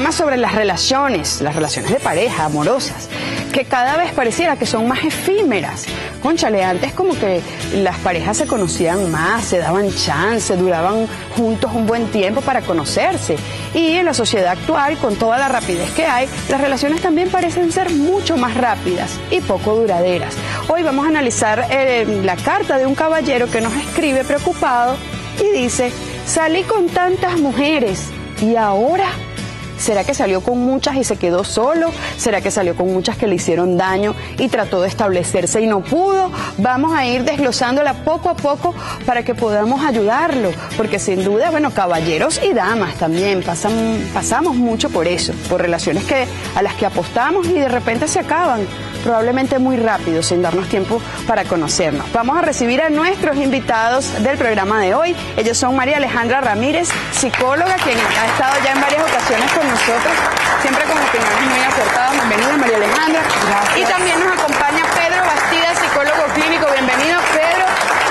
programa sobre las relaciones de pareja, amorosas, que cada vez pareciera que son más efímeras. Cónchale, antes como que las parejas se conocían más, se daban chance, duraban juntos un buen tiempo para conocerse. Y en la sociedad actual, con toda la rapidez que hay, las relaciones también parecen ser mucho más rápidas y poco duraderas. Hoy vamos a analizar la carta de un caballero que nos escribe preocupado y dice: salí con tantas mujeres y ahora... ¿será que salió con muchas y se quedó solo? ¿Será que salió con muchas que le hicieron daño y trató de establecerse y no pudo? Vamos a ir desglosándola poco a poco para que podamos ayudarlo, porque sin duda, bueno, caballeros y damas también pasamos mucho por eso, por relaciones a las que apostamos y de repente se acaban, probablemente muy rápido, sin darnos tiempo para conocernos. Vamos a recibir a nuestros invitados del programa de hoy. Ellos son María Alejandra Ramírez, psicóloga, quien ha estado ya en varias ocasiones con nosotros, siempre con opiniones muy acertadas. Bienvenida, María Alejandra. Gracias. Y también nos acompaña Pedro Bastida, psicólogo clínico. Bienvenido, Pedro.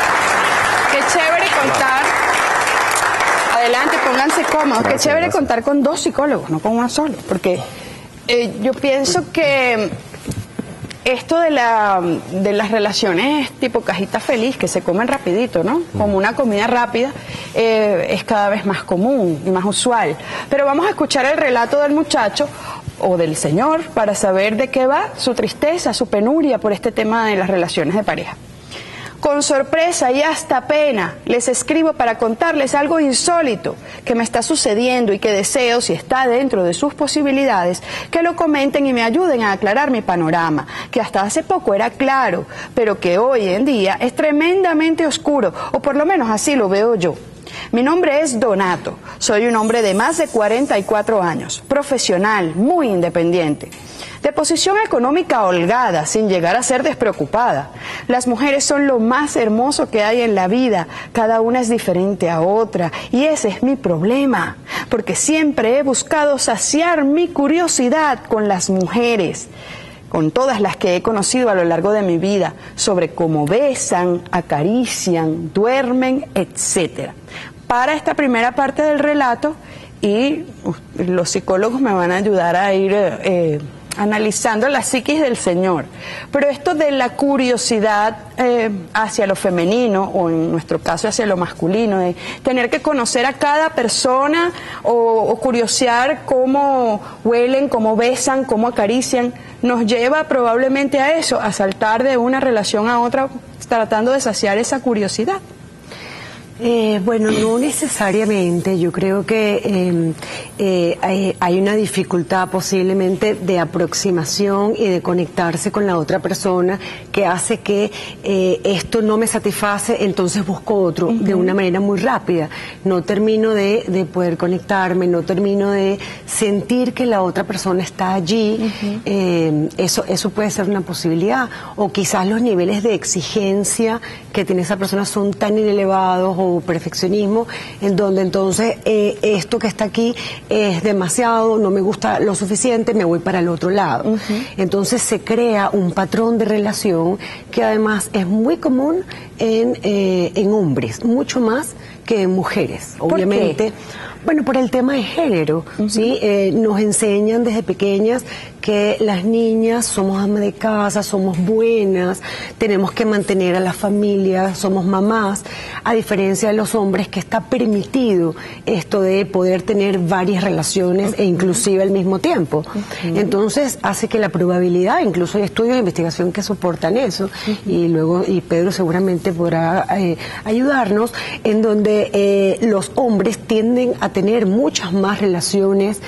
Qué chévere contar. Adelante, pónganse cómodos. Qué chévere contar con dos psicólogos, no con uno solo, porque yo pienso que esto de las relaciones tipo cajita feliz, que se comen rapidito, ¿no? Como una comida rápida, es cada vez más común y más usual. Pero vamos a escuchar el relato del muchacho o del señor para saber de qué va su tristeza, su penuria por este tema de las relaciones de pareja. Con sorpresa y hasta pena les escribo para contarles algo insólito que me está sucediendo y que deseo, si está dentro de sus posibilidades, que lo comenten y me ayuden a aclarar mi panorama, que hasta hace poco era claro, pero que hoy en día es tremendamente oscuro, o por lo menos así lo veo yo. Mi nombre es Donato, soy un hombre de más de 44 años, profesional, muy independiente. De posición económica holgada, sin llegar a ser despreocupada. Las mujeres son lo más hermoso que hay en la vida, cada una es diferente a otra, y ese es mi problema, porque siempre he buscado saciar mi curiosidad con las mujeres, con todas las que he conocido a lo largo de mi vida, sobre cómo besan, acarician, duermen, etc. Para esta primera parte del relato, y los psicólogos me van a ayudar a ir analizando la psiquis del señor, pero esto de la curiosidad hacia lo femenino, o en nuestro caso hacia lo masculino, de tener que conocer a cada persona o curiosear cómo huelen, cómo besan, cómo acarician, nos lleva probablemente a eso, a saltar de una relación a otra tratando de saciar esa curiosidad. Bueno, no necesariamente. Yo creo que hay una dificultad posiblemente de aproximación y de conectarse con la otra persona que hace que esto no me satisface, entonces busco otro de una manera muy rápida. No termino de poder conectarme, no termino de sentir que la otra persona está allí. Eso puede ser una posibilidad. O quizás los niveles de exigencia que tiene esa persona son tan elevados, o perfeccionismo, en donde entonces esto que está aquí es demasiado, no me gusta lo suficiente, me voy para el otro lado. Entonces se crea un patrón de relación que además es muy común en hombres, mucho más que en mujeres, obviamente. Bueno, por el tema de género, ¿sí? Nos enseñan desde pequeñas que las niñas somos amas de casa, somos buenas, tenemos que mantener a la familia, somos mamás, a diferencia de los hombres que está permitido esto de poder tener varias relaciones e inclusive al mismo tiempo. Entonces hace que la probabilidad, incluso hay estudios de investigación que soportan eso, y Pedro seguramente podrá ayudarnos, en donde los hombres tienden a tener muchas más relaciones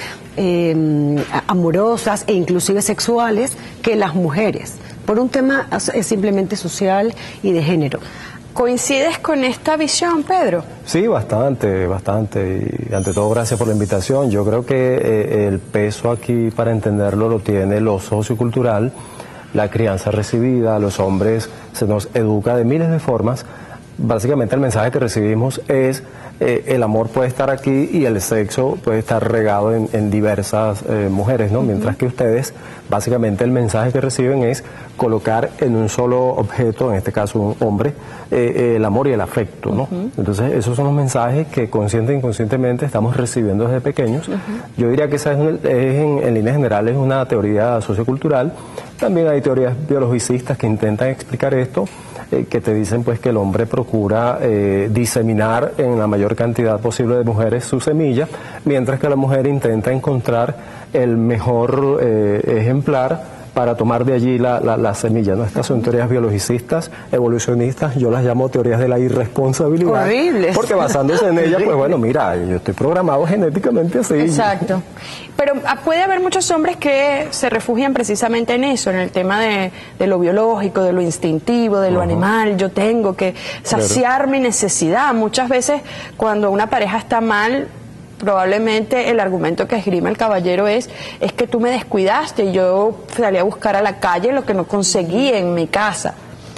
amorosas e inclusive sexuales que las mujeres, por un tema simplemente social y de género. ¿Coincides con esta visión, Pedro? Sí, bastante. Y ante todo, gracias por la invitación. Yo creo que el peso aquí, para entenderlo, lo tiene lo sociocultural, la crianza recibida. A los hombres se nos educa de miles de formas básicamente el mensaje que recibimos es el amor puede estar aquí y el sexo puede estar regado en diversas mujeres, ¿no? Mientras que ustedes, básicamente el mensaje que reciben es colocar en un solo objeto, en este caso un hombre, el amor y el afecto, ¿no? Entonces esos son los mensajes que consciente e inconscientemente estamos recibiendo desde pequeños. Yo diría que esa en líneas generales es una teoría sociocultural. También hay teorías biologicistas que intentan explicar esto, que te dicen pues que el hombre procura diseminar en la mayor cantidad posible de mujeres su semilla, mientras que la mujer intenta encontrar el mejor ejemplar para tomar de allí la semilla, ¿no? Estas son teorías biologicistas, evolucionistas, yo las llamo teorías de la irresponsabilidad. Horribles. Porque basándose en ellas, pues bueno, mira, yo estoy programado genéticamente así. Exacto. Pero puede haber muchos hombres que se refugian precisamente en eso, en el tema de lo biológico, de lo instintivo, de lo animal. Yo tengo que saciar mi necesidad. Muchas veces cuando una pareja está mal, probablemente el argumento que esgrime el caballero es que tú me descuidaste y yo salí a buscar a la calle lo que no conseguí en mi casa.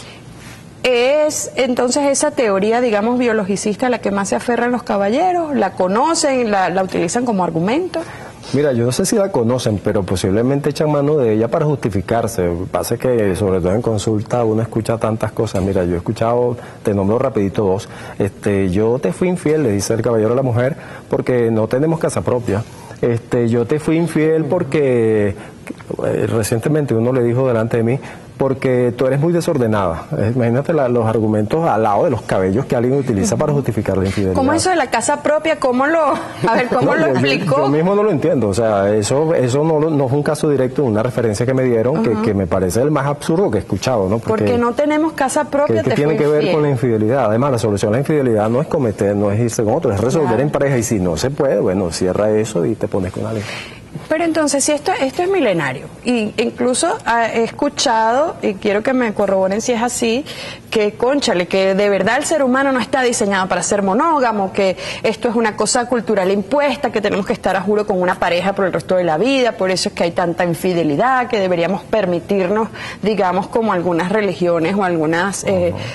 ¿Es entonces esa teoría, digamos, biologicista la que más se aferran los caballeros? ¿La conocen, la utilizan como argumento? Mira, yo no sé si la conocen, pero posiblemente echan mano de ella para justificarse. Lo que pasa es que, sobre todo en consulta, uno escucha tantas cosas. Mira, yo he escuchado, te nombro rapidito dos. Yo te fui infiel, le dice el caballero a la mujer, porque no tenemos casa propia. Yo te fui infiel porque recientemente uno le dijo delante de mí, porque tú eres muy desordenada. Imagínate los argumentos al lado de los cabellos que alguien utiliza para justificar la infidelidad. ¿Cómo eso de la casa propia? ¿Cómo lo lo explicó? Yo mismo no lo entiendo. O sea, eso no fue un caso directo, una referencia que me dieron que me parece el más absurdo que he escuchado, ¿no? Porque no tenemos casa propia. ¿Qué tiene que ver con la infidelidad? Además, la solución a la infidelidad no es cometer, no es irse con otro, es resolver en pareja. Y si no se puede, bueno, cierra eso y te pones con alguien. Pero entonces, si esto es milenario, y incluso he escuchado, y quiero que me corroboren si es así, que cónchale, que de verdad el ser humano no está diseñado para ser monógamo, que esto es una cosa cultural impuesta, que tenemos que estar a juro con una pareja por el resto de la vida, por eso es que hay tanta infidelidad, que deberíamos permitirnos, digamos, como algunas religiones o algunas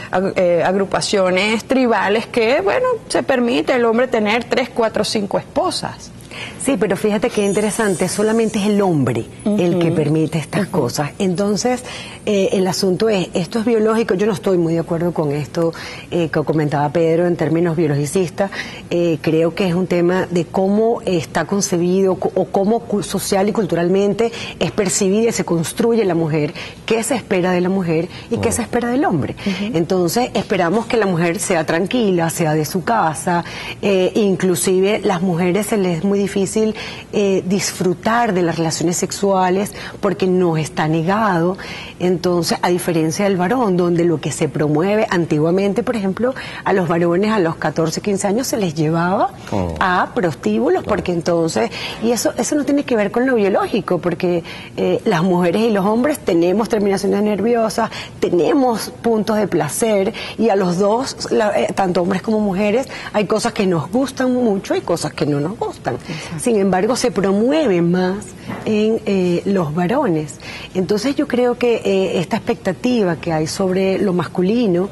agrupaciones tribales que, bueno, se permite el hombre tener 3, 4, 5 esposas. Sí, pero fíjate qué interesante, solamente es el hombre el que permite estas cosas. Entonces, el asunto es, esto es biológico, yo no estoy muy de acuerdo con esto que comentaba Pedro en términos biologicistas. Creo que es un tema de cómo está concebido o cómo social y culturalmente es percibida y se construye la mujer, qué se espera de la mujer y qué se espera del hombre. Entonces, esperamos que la mujer sea tranquila, sea de su casa, inclusive las mujeres se les es muy difícil disfrutar de las relaciones sexuales porque no está negado. Entonces, a diferencia del varón, donde lo que se promueve antiguamente, por ejemplo, a los varones a los 14, 15 años se les llevaba a prostíbulos, porque entonces, y eso no tiene que ver con lo biológico, porque las mujeres y los hombres tenemos terminaciones nerviosas, tenemos puntos de placer, y a los dos, tanto hombres como mujeres, hay cosas que nos gustan mucho y cosas que no nos gustan. Sin embargo, se promueve más en los varones. Entonces yo creo que esta expectativa que hay sobre lo masculino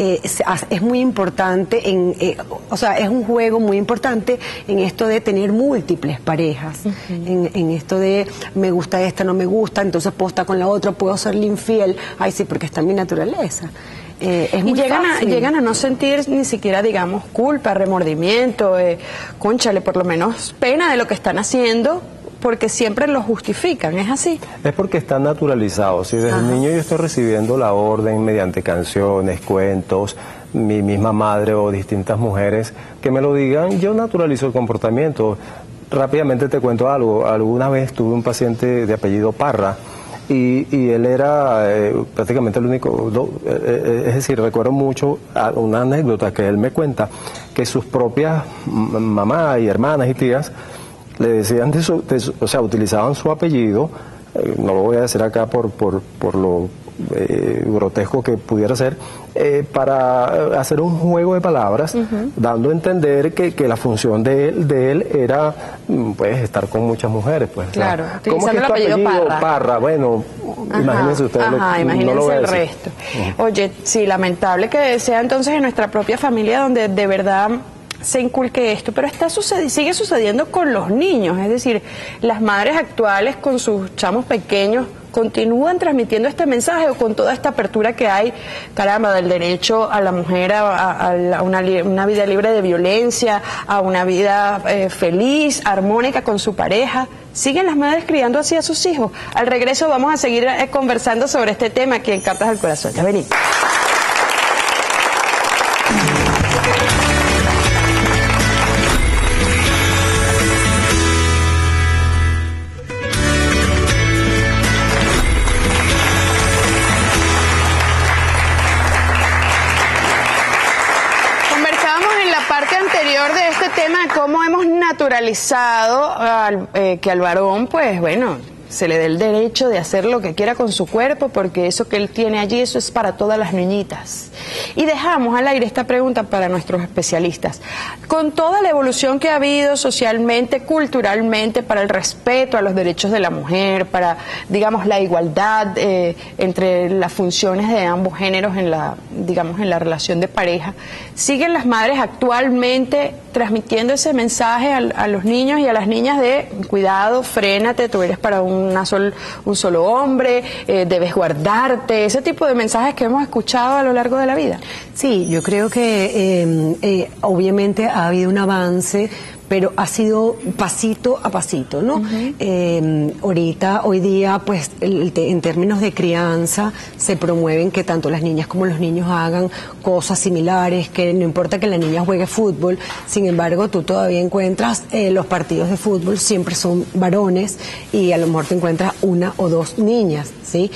es muy importante, o sea, es un juego muy importante en esto de tener múltiples parejas, en esto de me gusta esta, no me gusta, entonces puedo estar con la otra, puedo serle infiel, ay sí, porque está en mi naturaleza. Es muy fácil. Llegan a no sentir ni siquiera, digamos, culpa, remordimiento, cónchale, por lo menos pena de lo que están haciendo, porque siempre lo justifican, ¿es así? Es porque está naturalizado. Si desde niño yo estoy recibiendo la orden mediante canciones, cuentos, mi misma madre o distintas mujeres que me lo digan, yo naturalizo el comportamiento. Rápidamente te cuento algo. Alguna vez tuve un paciente de apellido Parra, y él era prácticamente el único, es decir, recuerdo mucho una anécdota que él me cuenta, que sus propias mamás y hermanas y tías le decían o sea, utilizaban su apellido, no lo voy a decir acá por lo grotesco que pudiera ser, para hacer un juego de palabras, dando a entender que la función de él era pues estar con muchas mujeres. Pues, claro, ¿cómo es que el tu apellido Parra? Bueno, imagínense ustedes. Imagínense no lo voy a el decir. resto. Oye, sí, lamentable que sea entonces en nuestra propia familia donde de verdad se inculque esto, pero sigue sucediendo con los niños, es decir, las madres actuales con sus chamos pequeños continúan transmitiendo este mensaje, o con toda esta apertura que hay, caramba, del derecho a la mujer a una vida libre de violencia, a una vida feliz, armónica con su pareja. ¿Siguen las madres criando así a sus hijos? Al regreso vamos a seguir conversando sobre este tema aquí en Cartas al Corazón. Ya venimos. De este tema, cómo hemos naturalizado que al varón, pues bueno, se le dé el derecho de hacer lo que quiera con su cuerpo, porque eso que él tiene allí, eso es para todas las niñitas. Y dejamos al aire esta pregunta para nuestros especialistas. Con toda la evolución que ha habido socialmente, culturalmente, para el respeto a los derechos de la mujer, para, digamos, la igualdad entre las funciones de ambos géneros en la relación de pareja, ¿siguen las madres actualmente transmitiendo ese mensaje a los niños y a las niñas de cuidado, frénate, tú eres para un solo hombre, debes guardarte, ese tipo de mensajes que hemos escuchado a lo largo de la vida? Sí, yo creo que obviamente ha habido un avance, pero ha sido pasito a pasito, ¿no? Hoy día, pues, en términos de crianza, se promueven que tanto las niñas como los niños hagan cosas similares, que no importa que la niña juegue fútbol, sin embargo, tú todavía encuentras los partidos de fútbol siempre son varones, y a lo mejor te encuentras una o dos niñas, ¿sí?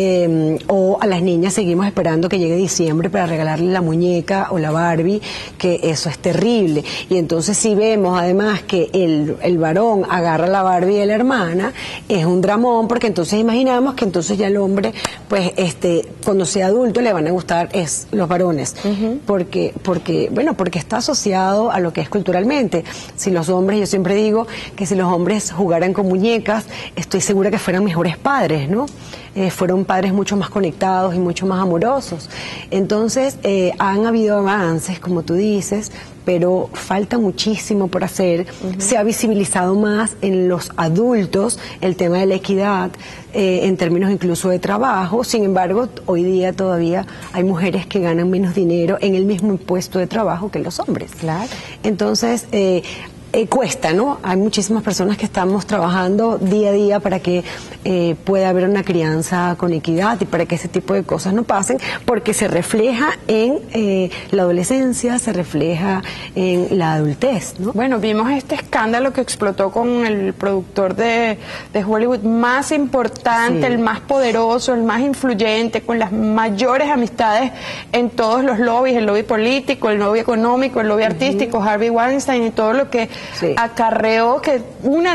O a las niñas seguimos esperando que llegue diciembre para regalarle la muñeca o la Barbie, que eso es terrible. Y entonces si vemos además que el varón agarra la Barbie de la hermana, es un dramón, porque entonces imaginamos que entonces ya el hombre, pues cuando sea adulto le van a gustar los varones, porque está asociado a lo que es culturalmente. Si los hombres, yo siempre digo que si los hombres jugaran con muñecas, estoy segura que fueran mejores padres, ¿no? Fueron padres mucho más conectados y mucho más amorosos. Entonces, han habido avances, como tú dices, pero falta muchísimo por hacer. Se ha visibilizado más en los adultos el tema de la equidad, en términos incluso de trabajo. Sin embargo, hoy día todavía hay mujeres que ganan menos dinero en el mismo puesto de trabajo que los hombres. Claro. Entonces, cuesta, ¿no? Hay muchísimas personas que estamos trabajando día a día para que pueda haber una crianza con equidad y para que ese tipo de cosas no pasen, porque se refleja en la adolescencia, se refleja en la adultez, ¿no? Bueno, vimos este escándalo que explotó con el productor de Hollywood más importante, el más poderoso, el más influyente, con las mayores amistades en todos los lobbies, el lobby político, el lobby económico, el lobby artístico, Harvey Weinstein y todo lo que acarreó que una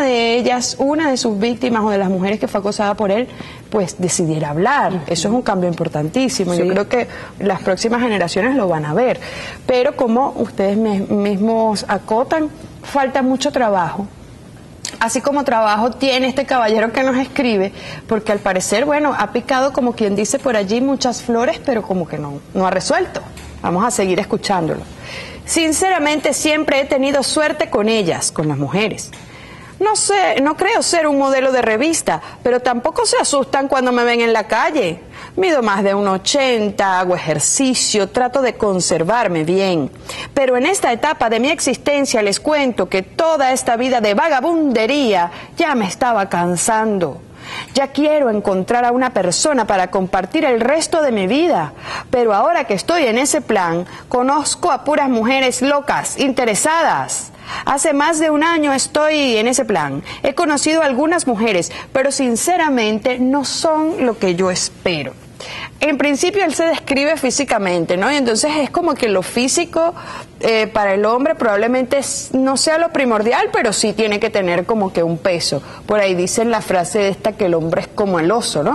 de sus víctimas o de las mujeres que fue acosada por él, pues decidiera hablar. Eso es un cambio importantísimo. Yo creo que las próximas generaciones lo van a ver. Pero como ustedes mismos acotan, falta mucho trabajo. Así como trabajo tiene este caballero que nos escribe, porque al parecer, bueno, ha picado, como quien dice por allí, muchas flores, pero como que no ha resuelto. Vamos a seguir escuchándolo. Sinceramente, siempre he tenido suerte con ellas, con las mujeres. No creo ser un modelo de revista, pero tampoco se asustan cuando me ven en la calle. Mido más de 1,80, hago ejercicio, trato de conservarme bien. Pero en esta etapa de mi existencia les cuento que toda esta vida de vagabundería ya me estaba cansando. Ya quiero encontrar a una persona para compartir el resto de mi vida, pero ahora que estoy en ese plan, conozco a puras mujeres locas, interesadas. Hace más de 1 año estoy en ese plan. He conocido a algunas mujeres, pero sinceramente no son lo que yo espero. En principio él se describe físicamente, ¿no? Y entonces es como que lo físico para el hombre probablemente no sea lo primordial, pero sí tiene que tener como que un peso. Por ahí dicen la frase esta que el hombre es como el oso, ¿no?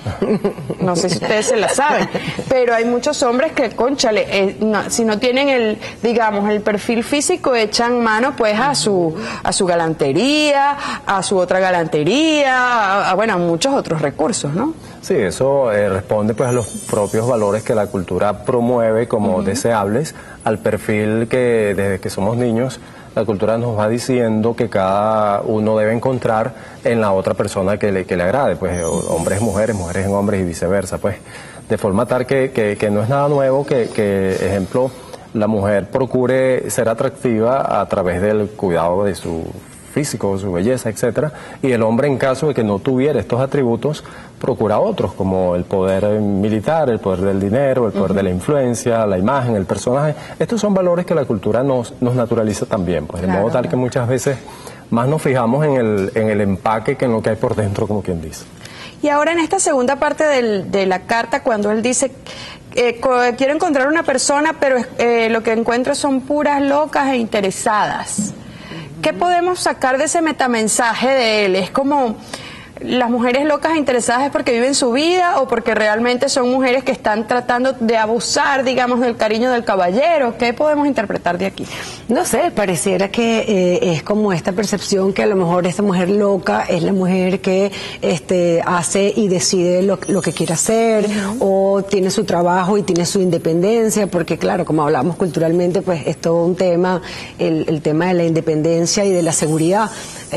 No sé si ustedes se la saben, pero hay muchos hombres que, cónchale, si no tienen el, digamos, el perfil físico, echan mano pues a su galantería, a su otra galantería, bueno, a muchos otros recursos, ¿no? Sí, eso responde pues a los propios valores que la cultura promueve como deseables, al perfil que desde que somos niños la cultura nos va diciendo que cada uno debe encontrar en la otra persona que le agrade, pues hombres en mujeres, mujeres en hombres y viceversa, pues de forma tal que no es nada nuevo que, ejemplo, la mujer procure ser atractiva a través del cuidado de su físico, su belleza, etcétera, y el hombre, en caso de que no tuviera estos atributos, procura otros, como el poder militar, el poder del dinero, el poder de la influencia, la imagen, el personaje. Estos son valores que la cultura nos naturaliza también, pues de modo tal que muchas veces más nos fijamos en el empaque que en lo que hay por dentro, como quien dice. Y ahora en esta segunda parte de la carta, cuando él dice quiero encontrar una persona, pero lo que encuentro son puras locas e interesadas. ¿Qué podemos sacar de ese metamensaje de él? Es como las mujeres locas e interesadas es porque viven su vida o porque realmente son mujeres que están tratando de abusar, digamos, del cariño del caballero. ¿Qué podemos interpretar de aquí? No sé, pareciera que es como esta percepción que a lo mejor esta mujer loca es la mujer que hace y decide lo que quiere hacer, o tiene su trabajo y tiene su independencia, porque claro, como hablamos culturalmente, pues es todo un tema, el tema de la independencia y de la seguridad.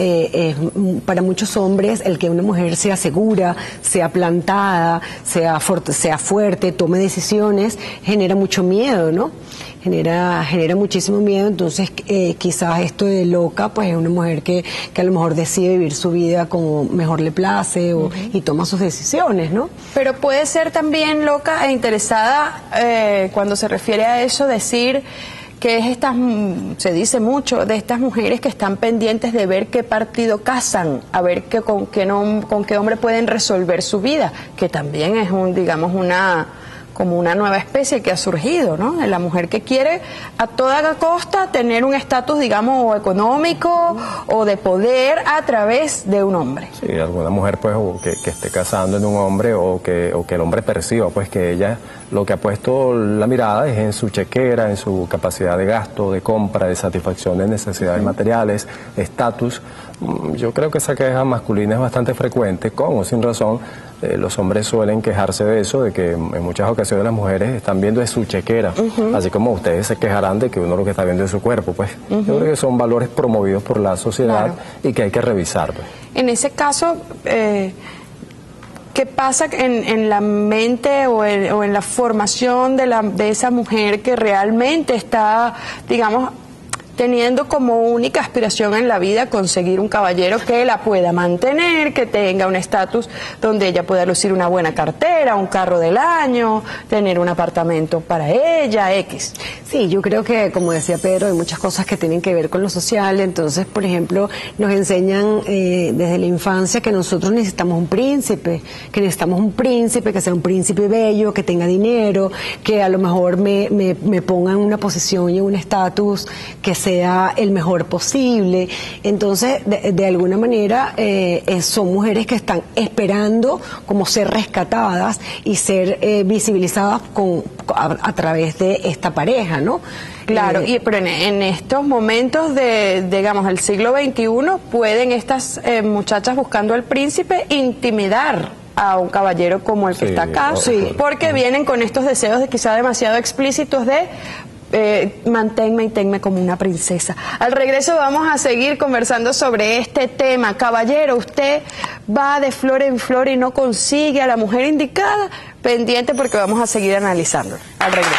Para muchos hombres el que una mujer sea segura, sea plantada, sea fuerte, tome decisiones, genera mucho miedo, ¿no? Genera muchísimo miedo. Entonces quizás esto de loca pues es una mujer que a lo mejor decide vivir su vida como mejor le place y toma sus decisiones, ¿no? Pero puede ser también loca e interesada cuando se refiere a eso, decir que es se dice mucho de estas mujeres que están pendientes de ver qué partido casan, a ver con qué hombre pueden resolver su vida, que también es digamos como una nueva especie que ha surgido, ¿no? De la mujer que quiere a toda costa tener un estatus, digamos, o económico o de poder a través de un hombre. Sí, alguna mujer pues que esté casando en un hombre o que el hombre perciba pues que ella lo que ha puesto la mirada es en su chequera, en su capacidad de gasto, de compra, de satisfacción de necesidades materiales, estatus. Yo creo que esa queja masculina es bastante frecuente, con o sin razón. Los hombres suelen quejarse de eso, de que en muchas ocasiones las mujeres están viendo de su chequera, así como ustedes se quejarán de que uno lo que está viendo es su cuerpo, pues. Yo creo que son valores promovidos por la sociedad y que hay que revisar, pues. En ese caso, ¿qué pasa en la mente o en la formación de esa mujer que realmente está, digamos, teniendo como única aspiración en la vida conseguir un caballero que la pueda mantener, que tenga un estatus donde ella pueda lucir una buena cartera, un carro del año, tener un apartamento para ella, X? Sí, yo creo que, como decía Pedro, hay muchas cosas que tienen que ver con lo social. Entonces, por ejemplo, nos enseñan desde la infancia que nosotros necesitamos un príncipe, que sea un príncipe bello, que tenga dinero, que a lo mejor me ponga en una posición y en un estatus que sea el mejor posible. Entonces, de alguna manera, son mujeres que están esperando como ser rescatadas y ser visibilizadas a través de esta pareja, ¿no? Claro, pero en estos momentos digamos, el siglo XXI, pueden estas muchachas buscando al príncipe intimidar a un caballero como el que está acá, porque vienen con estos deseos quizá demasiado explícitos de manténme y tenme como una princesa. Al regreso vamos a seguir conversando sobre este tema. Caballero, usted va de flor en flor y no consigue a la mujer indicada. Pendiente porque vamos a seguir analizando. Al regreso.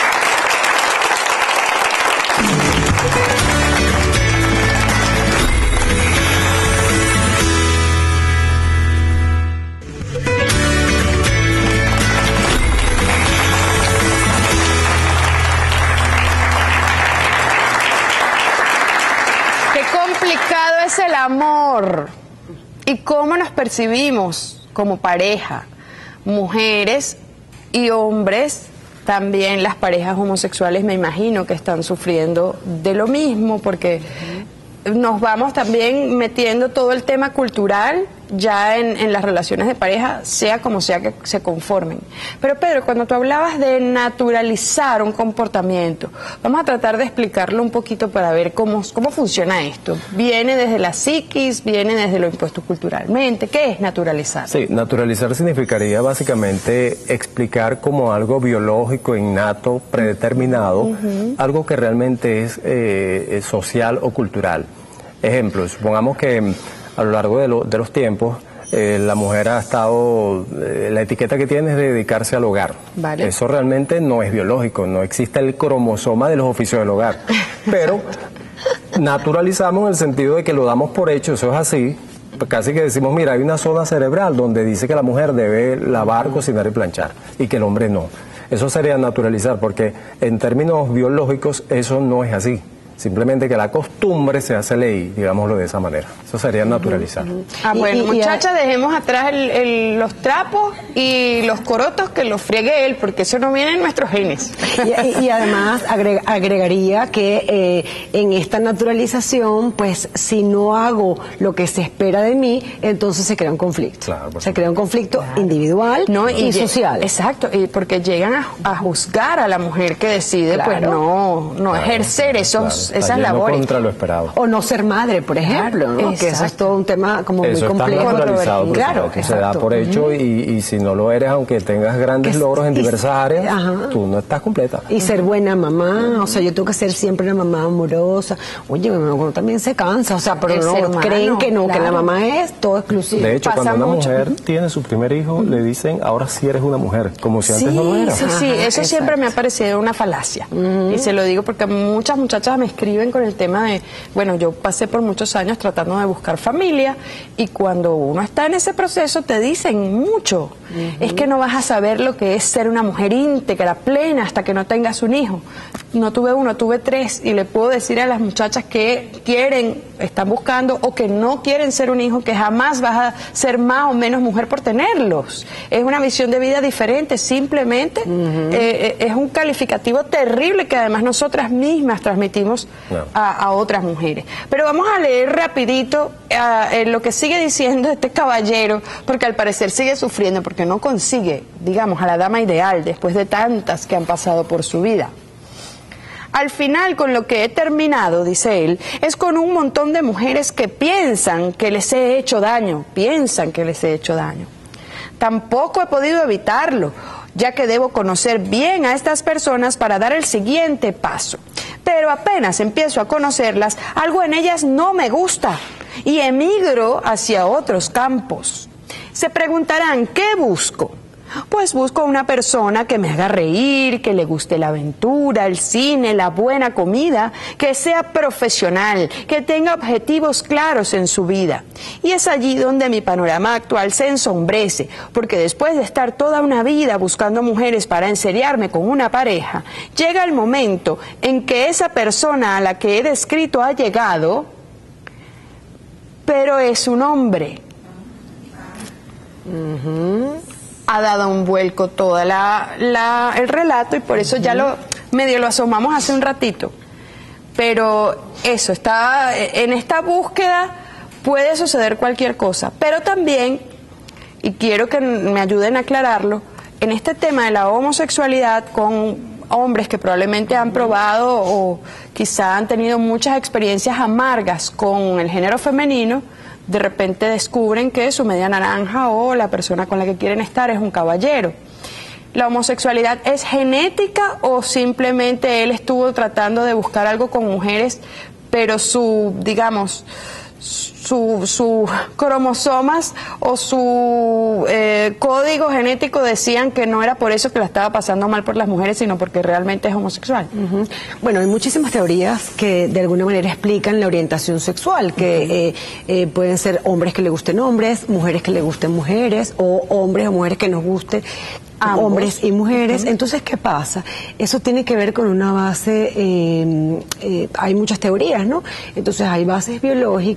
Es el amor y cómo nos percibimos como pareja, mujeres y hombres. También las parejas homosexuales me imagino que están sufriendo de lo mismo, porque nos vamos también metiendo todo el tema cultural ya en las relaciones de pareja, sea como sea que se conformen. Pero Pedro, cuando tú hablabas de naturalizar un comportamiento, vamos a tratar de explicarlo un poquito para ver cómo funciona esto. ¿Viene desde la psiquis? ¿Viene desde lo impuesto culturalmente? ¿Qué es naturalizar? Sí, naturalizar significaría básicamente explicar como algo biológico, innato, predeterminado, algo que realmente es social o cultural. Ejemplo, supongamos que a lo largo de los tiempos, la mujer ha estado, la etiqueta que tiene es de dedicarse al hogar. Vale. Eso realmente no es biológico, no existe el cromosoma de los oficios del hogar. Pero naturalizamos en el sentido de que lo damos por hecho, eso es así. Casi que decimos, mira, hay una zona cerebral donde dice que la mujer debe lavar, cocinar y planchar, y que el hombre no. Eso sería naturalizar, porque en términos biológicos eso no es así. Simplemente que la costumbre se hace ley, digámoslo de esa manera. Eso sería naturalizar. Bueno, muchachas, dejemos atrás los trapos y los corotos, que los friegue él, porque eso no viene en nuestros genes. Y además agregaría que en esta naturalización, pues si no hago lo que se espera de mí, entonces se crea un conflicto. Claro, se crea un conflicto individual y social. Exacto, y porque llegan a juzgar a la mujer que decide, pues no ejercer esas labores. Contra lo esperado. O no ser madre, por ejemplo, ¿no? Que eso es todo un tema como muy complejo. Naturalizado, claro, que se da por hecho y si no lo eres, aunque tengas grandes logros en diversas áreas, tú no estás completa. Y ser buena mamá, o sea, yo tengo que ser siempre una mamá amorosa. Oye, uno también se cansa, o sea, pero no creen que no, que la mamá es todo exclusivo. De hecho, cuando una mujer tiene su primer hijo, le dicen, ahora sí eres una mujer, como si antes no lo era. Sí, eso siempre me ha parecido una falacia. Y se lo digo porque muchas muchachas me escriben con el tema de, bueno, yo pasé por muchos años tratando de buscar familia y cuando uno está en ese proceso te dicen mucho. Es que no vas a saber lo que es ser una mujer íntegra, plena, hasta que no tengas un hijo. No tuve uno, tuve 3 y le puedo decir a las muchachas que quieren, están buscando o que no quieren ser un hijo, que jamás vas a ser más o menos mujer por tenerlos. Es una visión de vida diferente, simplemente es un calificativo terrible que además nosotras mismas transmitimos a otras mujeres. Pero vamos a leer rapidito lo que sigue diciendo este caballero, porque al parecer sigue sufriendo, porque no consigue, digamos, a la dama ideal después de tantas que han pasado por su vida. Al final, con lo que he terminado, dice él, es con un montón de mujeres que piensan que les he hecho daño, Tampoco he podido evitarlo, ya que debo conocer bien a estas personas para dar el siguiente paso. Pero apenas empiezo a conocerlas, algo en ellas no me gusta y emigro hacia otros campos. Se preguntarán, ¿qué busco? Pues busco una persona que me haga reír, que le guste la aventura, el cine, la buena comida, que sea profesional, que tenga objetivos claros en su vida. Y es allí donde mi panorama actual se ensombrece, porque después de estar toda una vida buscando mujeres para enseriarme con una pareja, llega el momento en que esa persona a la que he descrito ha llegado, pero es un hombre. Ha dado un vuelco todo el relato y por eso ya medio lo asomamos hace un ratito. Pero eso, está en esta búsqueda puede suceder cualquier cosa. Pero también, y quiero que me ayuden a aclararlo, en este tema de la homosexualidad con hombres que probablemente han probado o quizá han tenido muchas experiencias amargas con el género femenino, de repente descubren que su media naranja o la persona con la que quieren estar es un caballero. ¿La homosexualidad es genética o simplemente él estuvo tratando de buscar algo con mujeres, pero sus cromosomas o su código genético decían que no era por eso que la estaba pasando mal por las mujeres, sino porque realmente es homosexual? Bueno, hay muchísimas teorías que de alguna manera explican la orientación sexual, que pueden ser hombres que le gusten hombres, mujeres que le gusten mujeres, o hombres o mujeres que nos gusten hombres y mujeres. Entonces, ¿qué pasa? Eso tiene que ver con una base, hay muchas teorías, ¿no? Entonces hay bases biológicas que de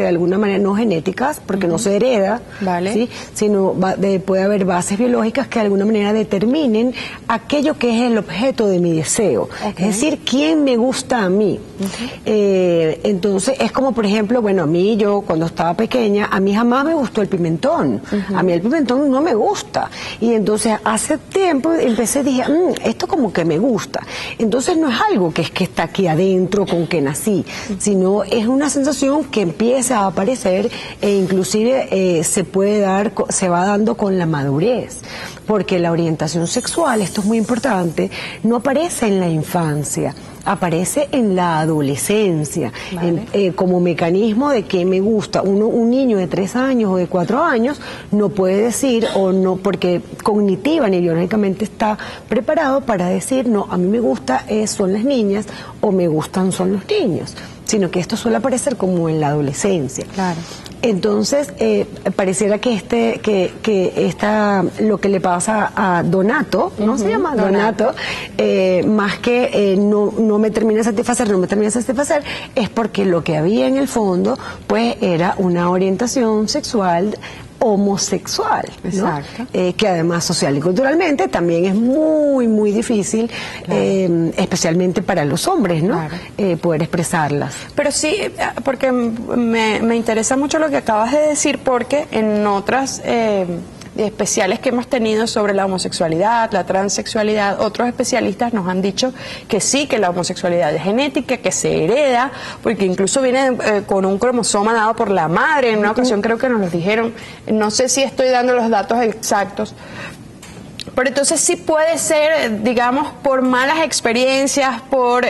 alguna manera, no genéticas, porque no se hereda, Vale. ¿sí? Sino puede haber bases biológicas que de alguna manera determinen aquello que es el objeto de mi deseo. Okay. Es decir, quién me gusta a mí. Entonces, es como, por ejemplo, bueno, a mí, yo cuando estaba pequeña, a mí jamás me gustó el pimentón. A mí el pimentón no me gusta. Y entonces, hace tiempo empecé, dije, esto como que me gusta. Entonces, no es algo que está aquí adentro con que nací, sino es una sensación que empieza a aparecer e inclusive se va dando con la madurez. Porque la orientación sexual, esto es muy importante, no aparece en la infancia, aparece en la adolescencia, vale. como mecanismo de que me gusta. Un niño de 3 años o de 4 años no puede decir, o no, porque cognitiva ni biológicamente está preparado para decir, no, a mí me gusta son las niñas o me gustan son los niños, sino que esto suele aparecer como en la adolescencia. Claro. Entonces, pareciera que lo que le pasa a Donato, ¿no se llama? Donato, más que no me termina de satisfacer, es porque lo que había en el fondo, pues, era una orientación sexual homosexual, ¿no? Exacto. Que además social y culturalmente también es muy, muy difícil, claro. Especialmente para los hombres, ¿no? Claro. Poder expresarlas. Pero sí, porque me interesa mucho lo que acabas de decir, porque en otras especiales que hemos tenido sobre la homosexualidad, la transexualidad, otros especialistas nos han dicho que sí, que la homosexualidad es genética, que se hereda, porque incluso viene con un cromosoma dado por la madre. En una ocasión creo que nos lo dijeron, no sé si estoy dando los datos exactos, pero entonces sí puede ser, digamos, por malas experiencias, por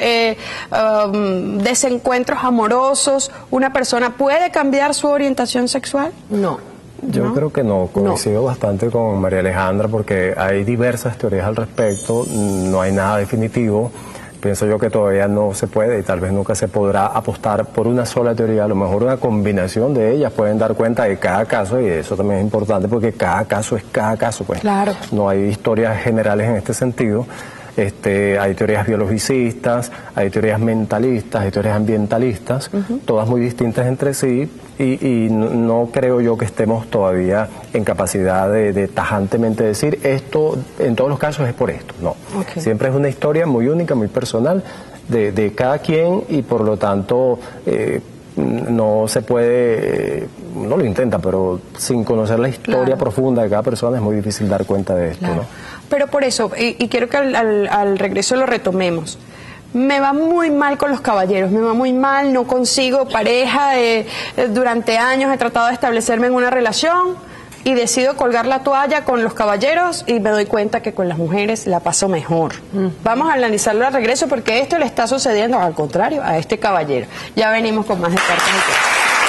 desencuentros amorosos, una persona puede cambiar su orientación sexual. No. Yo creo que no, coincido bastante con María Alejandra, porque hay diversas teorías al respecto, no hay nada definitivo. Pienso yo que todavía no se puede y tal vez nunca se podrá apostar por una sola teoría. A lo mejor una combinación de ellas pueden dar cuenta de cada caso, y eso también es importante porque cada caso es cada caso, pues. Claro. No hay historias generales en este sentido. Hay teorías biologicistas, hay teorías mentalistas, hay teorías ambientalistas, todas muy distintas entre sí, y no creo yo que estemos todavía en capacidad de tajantemente decir esto, en todos los casos es por esto. No, siempre es una historia muy única, muy personal de cada quien, y por lo tanto no se puede, no lo intenta, pero sin conocer la historia profunda de cada persona es muy difícil dar cuenta de esto, ¿no? Pero por eso, y quiero que al regreso lo retomemos, me va muy mal con los caballeros, me va muy mal, no consigo pareja, durante años he tratado de establecerme en una relación y decido colgar la toalla con los caballeros y me doy cuenta que con las mujeres la paso mejor. Vamos a analizarlo al regreso, porque esto le está sucediendo al contrario a este caballero. Ya venimos con más de Cartas y Cuentos.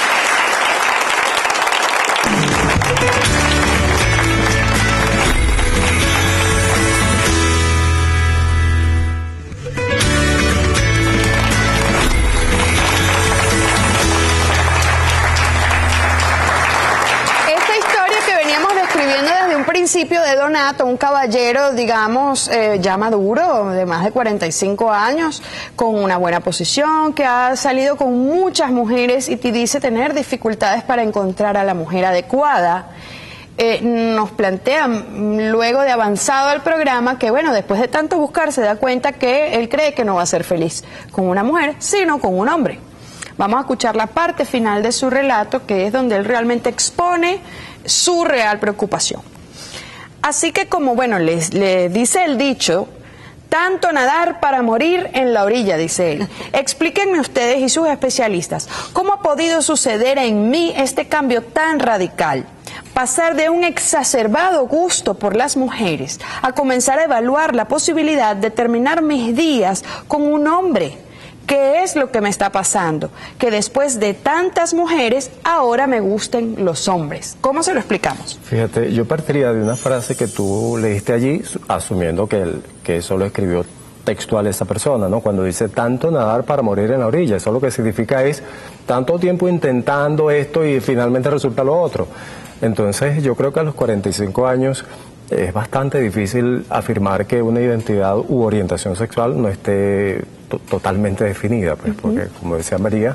Principio de Donato, un caballero, digamos, ya maduro, de más de 45 años, con una buena posición, que ha salido con muchas mujeres y dice tener dificultades para encontrar a la mujer adecuada. Nos plantea, luego de avanzado el programa, que bueno, después de tanto buscar se da cuenta que él cree que no va a ser feliz con una mujer, sino con un hombre. Vamos a escuchar la parte final de su relato, que es donde él realmente expone su real preocupación. Así que, como bueno, le dice el dicho, tanto nadar para morir en la orilla, dice él. Explíquenme ustedes y sus especialistas, ¿cómo ha podido suceder en mí este cambio tan radical? Pasar de un exacerbado gusto por las mujeres a comenzar a evaluar la posibilidad de terminar mis días con un hombre. ¿Qué es lo que me está pasando? Que después de tantas mujeres, ahora me gusten los hombres. ¿Cómo se lo explicamos? Fíjate, yo partiría de una frase que tú leíste allí, asumiendo que eso lo escribió textual esa persona, ¿no? Cuando dice tanto nadar para morir en la orilla, eso lo que significa es tanto tiempo intentando esto y finalmente resulta lo otro. Entonces yo creo que a los 45 años es bastante difícil afirmar que una identidad u orientación sexual no esté totalmente definida, pues, porque como decía María,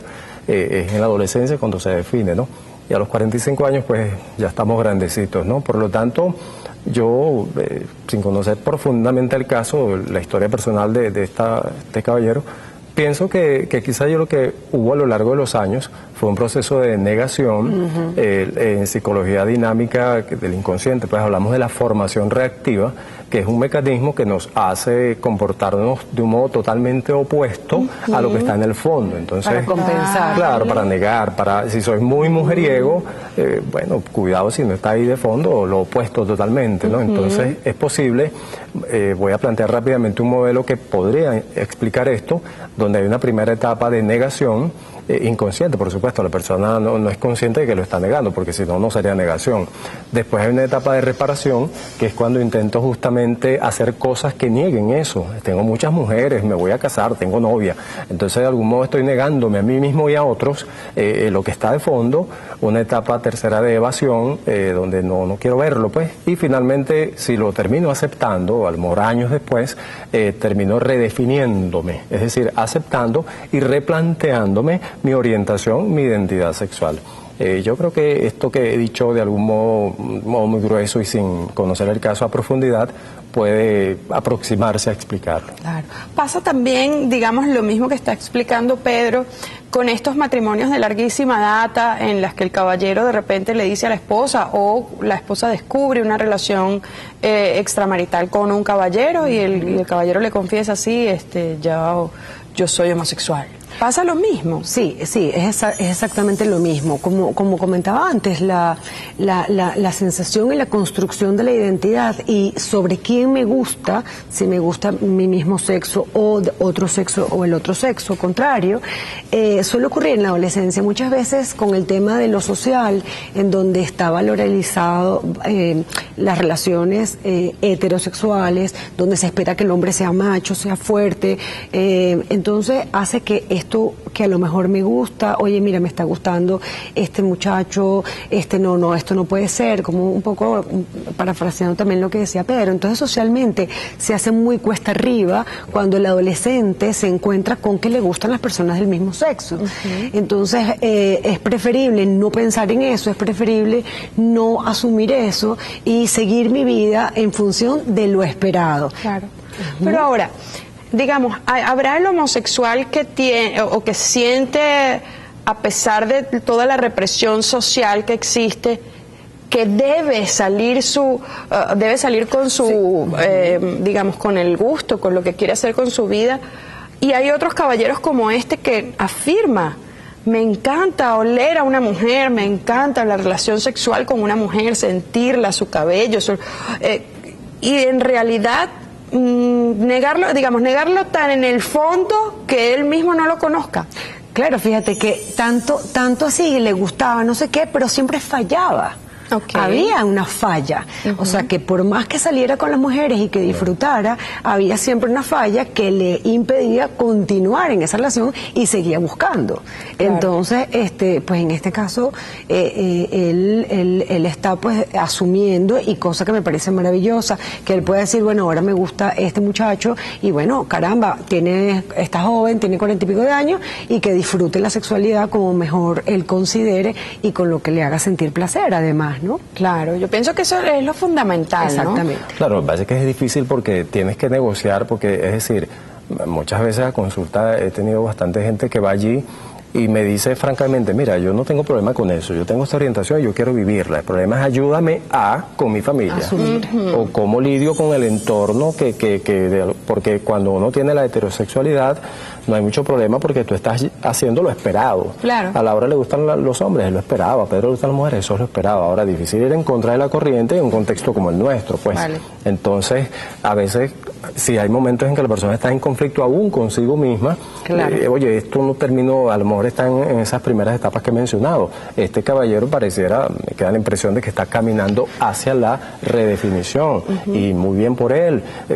es en la adolescencia cuando se define, ¿no? Y a los 45 años, pues, ya estamos grandecitos, ¿no? Por lo tanto, yo, sin conocer profundamente el caso, la historia personal de este caballero, pienso que quizá yo lo que hubo a lo largo de los años fue un proceso de negación. En psicología dinámica del inconsciente, pues hablamos de la formación reactiva, que es un mecanismo que nos hace comportarnos de un modo totalmente opuesto a lo que está en el fondo. Entonces, para compensar. Claro, para negar, si soy muy mujeriego, bueno, cuidado si no está ahí de fondo, lo opuesto totalmente, ¿no? Entonces, es posible, voy a plantear rápidamente un modelo que podría explicar esto, donde hay una primera etapa de negación, inconsciente, por supuesto, la persona no es consciente de que lo está negando, porque si no, no sería negación. Después hay una etapa de reparación, que es cuando intento justamente hacer cosas que nieguen eso. Tengo muchas mujeres, me voy a casar, tengo novia, entonces de algún modo estoy negándome a mí mismo y a otros lo que está de fondo. Una etapa tercera de evasión, donde no quiero verlo, pues, y finalmente, si lo termino aceptando, a lo mejor años después, termino redefiniéndome, es decir, aceptando y replanteándome mi orientación, mi identidad sexual. Yo creo que esto que he dicho de algún modo muy grueso y sin conocer el caso a profundidad puede aproximarse a explicarlo. Claro. Pasa también, digamos, lo mismo que está explicando Pedro con estos matrimonios de larguísima data en las que el caballero de repente le dice a la esposa o la esposa descubre una relación extramarital con un caballero y el caballero le confiesa así, yo soy homosexual. ¿Pasa lo mismo? Sí, es exactamente lo mismo. Como comentaba antes, la sensación y la construcción de la identidad y sobre quién me gusta, si me gusta mi mismo sexo o otro sexo o el otro sexo contrario, suele ocurrir en la adolescencia muchas veces con el tema de lo social, en donde está valorizado las relaciones heterosexuales, donde se espera que el hombre sea macho, sea fuerte, entonces hace que esto que a lo mejor me gusta, oye, mira, me está gustando este muchacho, esto no puede ser, como un poco parafraseando también lo que decía Pedro. Entonces, socialmente se hace muy cuesta arriba cuando el adolescente se encuentra con que le gustan las personas del mismo sexo. Entonces, es preferible no pensar en eso, es preferible no asumir eso y seguir mi vida en función de lo esperado. Claro. Pero ahora, digamos, ¿habrá el homosexual que tiene o que siente, a pesar de toda la represión social que existe, que debe salir con su, digamos, con el gusto, con lo que quiere hacer con su vida? Y hay otros caballeros como este que afirma: me encanta oler a una mujer, me encanta la relación sexual con una mujer, sentirla, su cabello, y en realidad negarlo tan en el fondo que él mismo no lo conozca. Claro, fíjate que tanto así le gustaba, no sé qué, pero siempre fallaba. Okay. Había una falla, o sea que por más que saliera con las mujeres y que disfrutara, había siempre una falla que le impedía continuar en esa relación y seguía buscando. Claro. Entonces, pues en este caso, él está pues asumiendo, y cosa que me parece maravillosa, que él puede decir, bueno, ahora me gusta este muchacho y bueno, caramba, está joven, tiene 40 y pico de años, y que disfrute la sexualidad como mejor él considere y con lo que le haga sentir placer, además, ¿no? Claro, yo pienso que eso es lo fundamental, exactamente, ¿no? Claro, lo que pasa es que es difícil porque tienes que negociar, porque es decir, muchas veces a consulta he tenido bastante gente que va allí y me dice francamente, mira, yo no tengo problema con eso, yo tengo esta orientación y yo quiero vivirla. El problema es ayúdame con mi familia. O cómo lidio con el entorno, porque cuando uno tiene la heterosexualidad no hay mucho problema porque tú estás haciendo lo esperado. Claro. A Laura le gustan los hombres, es lo esperado. A Pedro le gustan las mujeres, eso es lo esperado. Ahora, difícil ir en contra de la corriente en un contexto como el nuestro, pues. Vale. Entonces, a veces, si hay momentos en que la persona está en conflicto aún consigo misma, claro. Oye, esto no terminó, a lo mejor está en esas primeras etapas que he mencionado. Este caballero pareciera, me queda la impresión de que está caminando hacia la redefinición, y muy bien por él.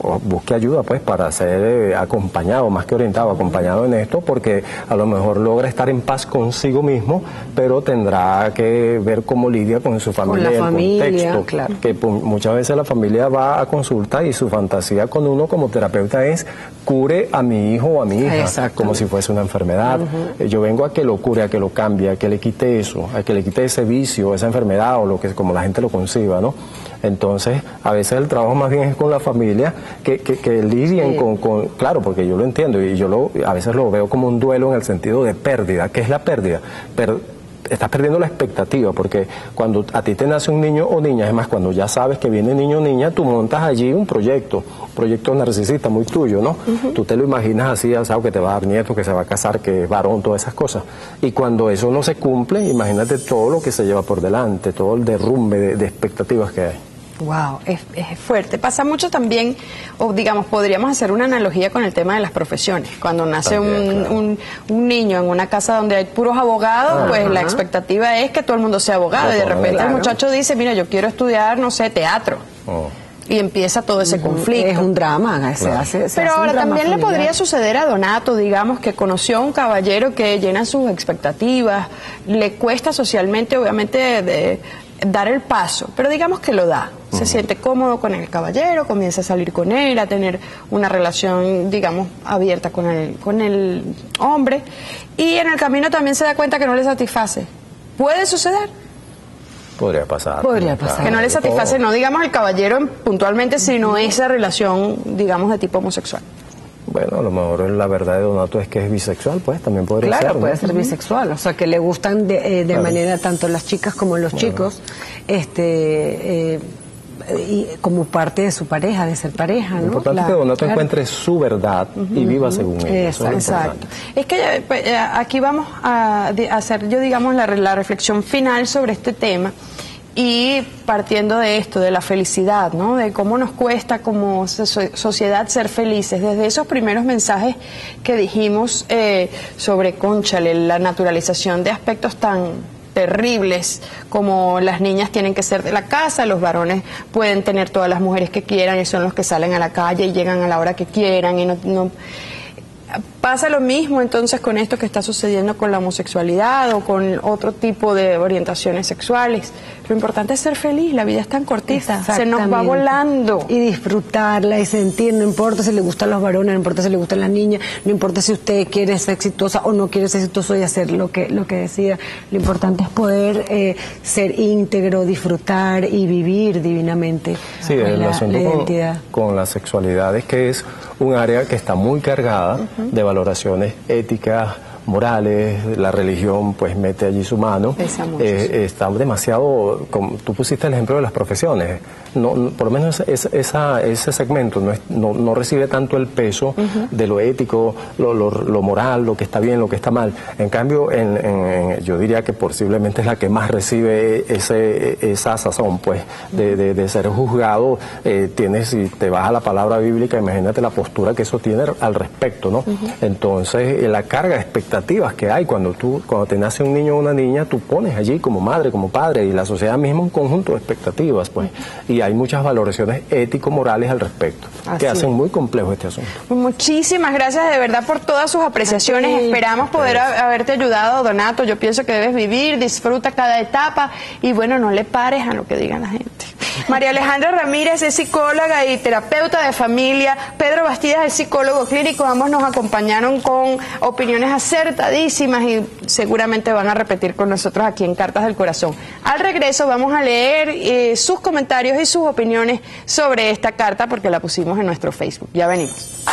o busque ayuda pues para ser acompañado, más que orientado, acompañado en esto, porque a lo mejor logra estar en paz consigo mismo, pero tendrá que ver cómo lidia con su familia, con la familia, el contexto, claro. Que muchas veces la familia va a consulta y su fantasía con uno como terapeuta es cure a mi hijo o a mi hija, como si fuese una enfermedad. Yo vengo a que lo cure, a que lo cambie, a que le quite eso, a que le quite ese vicio, esa enfermedad o lo que como la gente lo conciba, ¿no? Entonces, a veces el trabajo más bien es con la familia, que lidien con, claro, porque yo lo entiendo y a veces lo veo como un duelo en el sentido de pérdida. ¿Qué es la pérdida? Estás perdiendo la expectativa, porque cuando a ti te nace un niño o niña, es más, cuando ya sabes que viene niño o niña, tú montas allí un proyecto narcisista muy tuyo, ¿no? Tú te lo imaginas así, sabes que te va a dar nieto, que se va a casar, que es varón, todas esas cosas. Y cuando eso no se cumple, imagínate todo lo que se lleva por delante, todo el derrumbe de expectativas que hay. Wow, es fuerte. Pasa mucho también, o digamos, podríamos hacer una analogía con el tema de las profesiones. Cuando nace un niño en una casa donde hay puros abogados, pues la expectativa es que todo el mundo sea abogado. Y de repente el muchacho dice, mira, yo quiero estudiar, no sé, teatro. Y empieza todo ese conflicto. Es un drama, Pero ahora también le podría suceder a Donato, digamos, que conoció a un caballero que llena sus expectativas, le cuesta socialmente, obviamente, dar el paso, pero digamos que lo da. Se siente cómodo con el caballero, comienza a salir con él, a tener una relación, digamos, abierta con el hombre, y en el camino también se da cuenta que no le satisface. ¿Puede suceder? Podría pasar. Que no le satisface, no digamos el caballero puntualmente, sino esa relación, digamos, de tipo homosexual. Bueno, a lo mejor la verdad de Donato es que es bisexual, pues también podría ser. Claro, puede ser bisexual, o sea, que le gustan de manera tanto las chicas como los chicos, y como parte de su pareja, de ser pareja, ¿no? Lo importante es que Donato encuentre su verdad y viva según ella. Exacto. Es que aquí vamos a hacer, yo digamos, la reflexión final sobre este tema. Y partiendo de esto, de la felicidad, ¿no? De cómo nos cuesta como sociedad ser felices. Desde esos primeros mensajes que dijimos sobre, cónchale, la naturalización de aspectos tan terribles como las niñas tienen que ser de la casa, los varones pueden tener todas las mujeres que quieran y son los que salen a la calle y llegan a la hora que quieran y no pasa lo mismo entonces con esto que está sucediendo con la homosexualidad o con otro tipo de orientaciones sexuales. Lo importante es ser feliz, la vida es tan cortita, se nos va volando. Y disfrutarla y sentir, no importa si le gustan los varones, no importa si le gustan las niñas, no importa si usted quiere ser exitosa o no quiere ser exitoso y hacer lo que decida. Lo importante es poder ser íntegro, disfrutar y vivir divinamente. Sí, el asunto con la sexualidad es que es un área que está muy cargada de valoraciones éticas, morales, la religión pues mete allí su mano. Está demasiado, como tú pusiste el ejemplo de las profesiones, por lo menos ese segmento no recibe tanto el peso de lo ético, lo moral, lo que está bien, lo que está mal. En cambio, yo diría que posiblemente es la que más recibe esa sazón pues de ser juzgado. Si te vas a la palabra bíblica, imagínate la postura que eso tiene al respecto, ¿no? Entonces, la carga expectativa que hay cuando te nace un niño o una niña, tú pones allí como madre, como padre, y la sociedad misma un conjunto de expectativas, pues, y hay muchas valoraciones ético-morales al respecto, que hacen muy complejo este asunto. Muchísimas gracias de verdad por todas sus apreciaciones. Esperamos poder haberte ayudado, Donato. Yo pienso que debes vivir, disfruta cada etapa y bueno, no le pares a lo que digan la gente. María Alejandra Ramírez es psicóloga y terapeuta de familia. Pedro Bastidas es psicólogo clínico. Ambos nos acompañaron con opiniones acertadísimas y seguramente van a repetir con nosotros aquí en Cartas del Corazón. Al regreso vamos a leer sus comentarios y sus opiniones sobre esta carta porque la pusimos en nuestro Facebook. Ya venimos.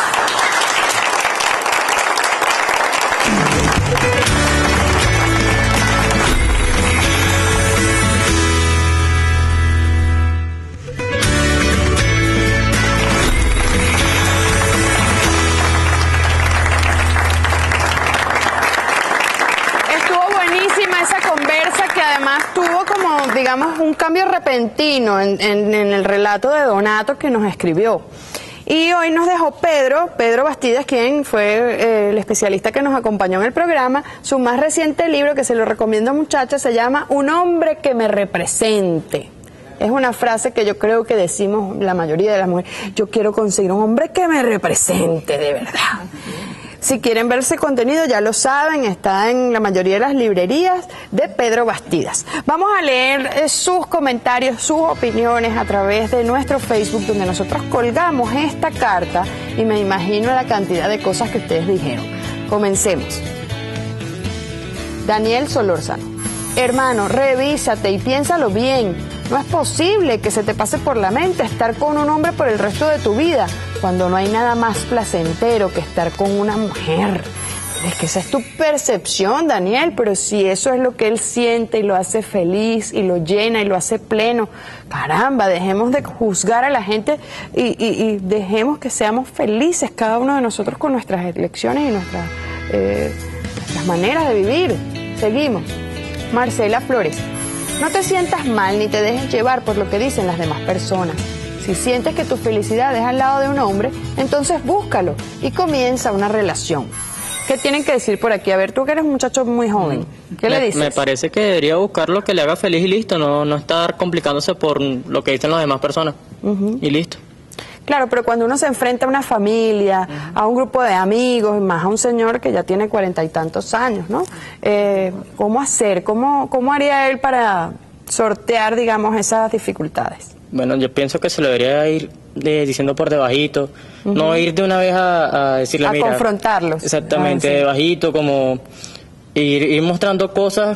Digamos, un cambio repentino en el relato de Donato que nos escribió. Y hoy nos dejó Pedro Bastidas, quien fue el especialista que nos acompañó en el programa. Su más reciente libro, que se lo recomiendo, muchachas, se llama Un hombre que me represente. Es una frase que yo creo que decimos la mayoría de las mujeres. Yo quiero conseguir un hombre que me represente de verdad. Si quieren ver ese contenido, ya lo saben, está en la mayoría de las librerías de Pedro Bastidas. Vamos a leer sus comentarios, sus opiniones a través de nuestro Facebook, donde nosotros colgamos esta carta y me imagino la cantidad de cosas que ustedes dijeron. Comencemos. Daniel Solórzano. Hermano, revísate y piénsalo bien. No es posible que se te pase por la mente estar con un hombre por el resto de tu vida, cuando no hay nada más placentero que estar con una mujer. Es que esa es tu percepción, Daniel, pero si eso es lo que él siente y lo hace feliz y lo llena y lo hace pleno, caramba, dejemos de juzgar a la gente y dejemos que seamos felices cada uno de nosotros con nuestras elecciones y nuestras maneras de vivir. Seguimos. Marcela Flores. No te sientas mal ni te dejes llevar por lo que dicen las demás personas. Si sientes que tu felicidad es al lado de un hombre, entonces búscalo y comienza una relación. ¿Qué tienen que decir por aquí? A ver, tú que eres un muchacho muy joven, ¿qué le dices? Me parece que debería buscar lo que le haga feliz y listo, no estar complicándose por lo que dicen las demás personas. Y listo. Claro, pero cuando uno se enfrenta a una familia, a un grupo de amigos, más a un señor que ya tiene 40 y tantos años, ¿no? ¿Cómo hacer? ¿Cómo haría él para sortear, digamos, esas dificultades? Bueno, yo pienso que se lo debería ir diciendo por debajito, no ir de una vez a decirle, mira... A confrontarlos. Exactamente, sí. De bajito, como ir mostrando cosas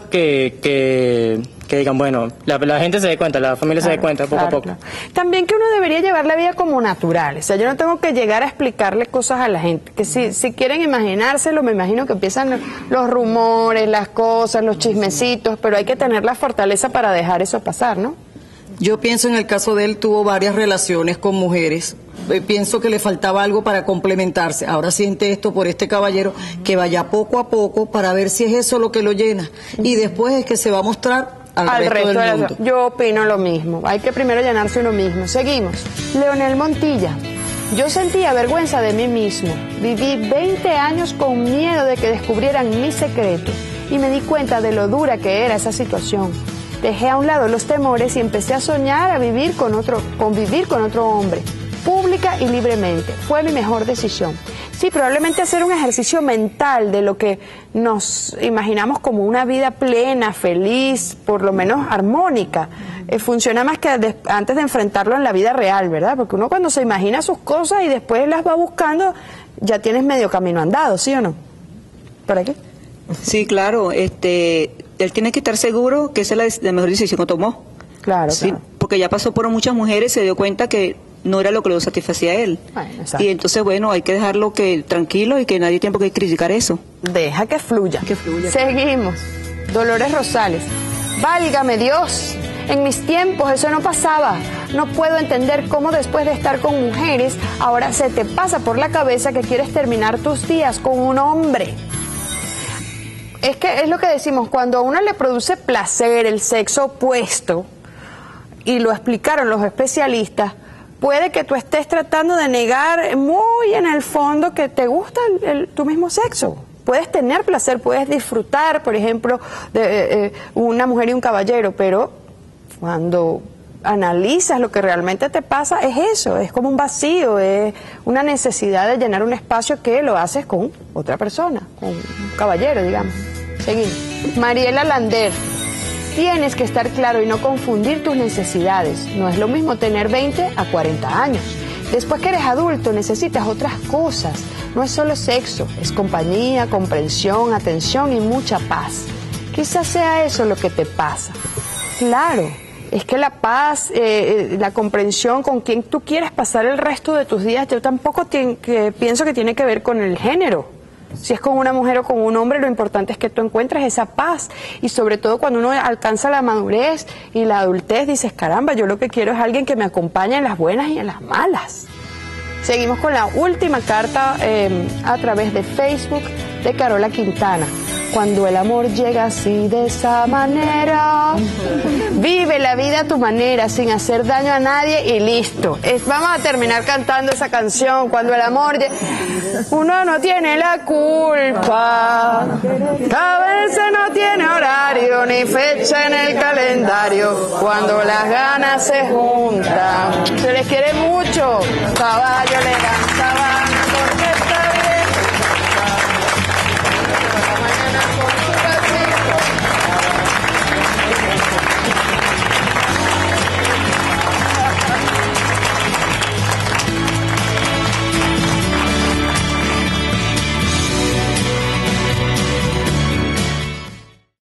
que digan, bueno, la gente se dé cuenta, la familia se dé cuenta poco a poco. Claro. También que uno debería llevar la vida como natural, o sea, yo no tengo que llegar a explicarle cosas a la gente, que si quieren imaginárselo, me imagino que empiezan los rumores, las cosas, los chismecitos, pero hay que tener la fortaleza para dejar eso pasar, ¿no? Yo pienso en el caso de él, tuvo varias relaciones con mujeres. Pienso que le faltaba algo para complementarse. Ahora siente esto por este caballero, que vaya poco a poco para ver si es eso lo que lo llena. Y después es que se va a mostrar al resto del mundo. Yo opino lo mismo. Hay que primero llenarse uno mismo. Seguimos. Leonel Montilla. Yo sentía vergüenza de mí mismo. Viví 20 años con miedo de que descubrieran mi secreto. Y me di cuenta de lo dura que era esa situación. Dejé a un lado los temores y empecé a soñar a vivir convivir con otro hombre, pública y libremente. Fue mi mejor decisión. Sí, probablemente hacer un ejercicio mental de lo que nos imaginamos como una vida plena, feliz, por lo menos armónica, funciona más que antes de enfrentarlo en la vida real, ¿verdad? Porque uno cuando se imagina sus cosas y después las va buscando, ya tienes medio camino andado, ¿sí o no? ¿Por aquí? Sí, claro, él tiene que estar seguro que esa es la mejor decisión que tomó. Claro, sí, claro. Porque ya pasó por muchas mujeres, se dio cuenta que no era lo que lo satisfacía a él. Bueno, y entonces, bueno, hay que dejarlo tranquilo y que nadie tiene por qué criticar eso. Deja que fluya. Que fluya. Seguimos. Dolores Rosales. Válgame Dios. En mis tiempos eso no pasaba. No puedo entender cómo después de estar con mujeres, ahora se te pasa por la cabeza que quieres terminar tus días con un hombre. Es que es lo que decimos, cuando a uno le produce placer el sexo opuesto, y lo explicaron los especialistas, puede que tú estés tratando de negar muy en el fondo que te gusta tu mismo sexo. Puedes tener placer, puedes disfrutar, por ejemplo, de una mujer y un caballero, pero cuando analizas lo que realmente te pasa, es eso, es como un vacío, es una necesidad de llenar un espacio que lo haces con otra persona, con un caballero, digamos. Seguimos. Mariela Lander. Tienes que estar claro y no confundir tus necesidades. No es lo mismo tener 20 a 40 años. Después que eres adulto necesitas otras cosas. No es solo sexo, es compañía, comprensión, atención y mucha paz. Quizás sea eso lo que te pasa. Claro, es que la paz, la comprensión con quien tú quieres pasar el resto de tus días, yo tampoco pienso que tiene que ver con el género. Si es con una mujer o con un hombre, lo importante es que tú encuentres esa paz. Y sobre todo cuando uno alcanza la madurez y la adultez, dices, caramba, yo lo que quiero es alguien que me acompañe en las buenas y en las malas. Seguimos con la última carta a través de Facebook de Carola Quintana. cuando el amor llega así de esa manera. Vive la vida a tu manera, sin hacer daño a nadie y listo. Vamos a terminar cantando esa canción, cuando el amor llega. Uno no tiene la culpa, a veces no tiene horario ni fecha en el calendario, cuando las ganas se juntan. Se les quiere mucho, caballo le da.